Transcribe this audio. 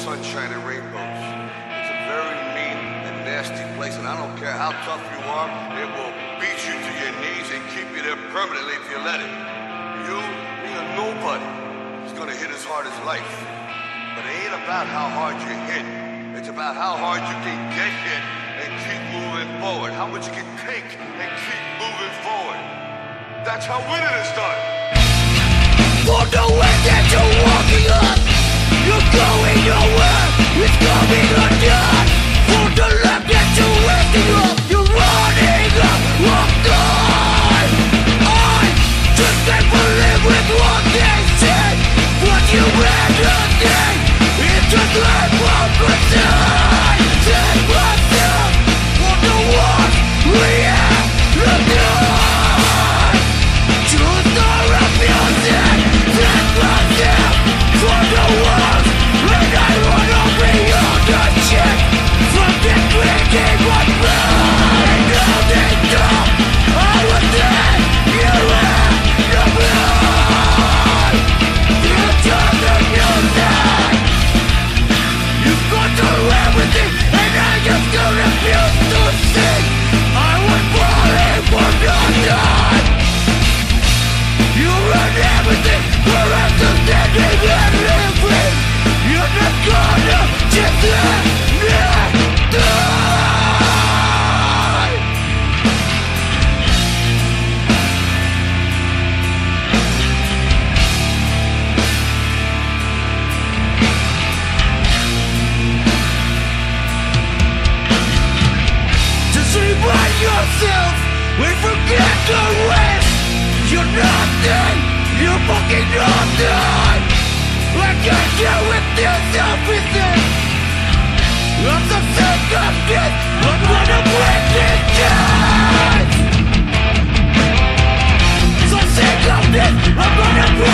sunshine and rainbows. It's a very mean and nasty place, and I don't care how tough you are, it will beat you to your knees and keep you there permanently if you let it. You, being a nobody, is gonna hit as hard as life. But it ain't about how hard you hit. It's about how hard you can get hit and keep moving forward. How much you can take and keep moving forward. That's how winning is done. For the way that you're walking up, you're going nowhere, it's coming undone. For the left that you're waking up, you're running up, oh God. I just can't believe with what they said. What you had to say, it's a great purpose. Take myself for the ones we have done. Choose the refuses, take myself for the ones, and I wanna be on the shit from the drinking one blood. Now they know I was there, you had the blood. You turn the music, you go through everything, and I just don't refuse to sing. I was falling for nothing. You run everything for us to standing and living. You're not gonna just let me die. Just remind yourself, we forget the rest. You're nothing, you're fucking nothing. I can't deal with this everything. I'm so sick of this, I'm gonna break this down. So sick of this, I'm gonna break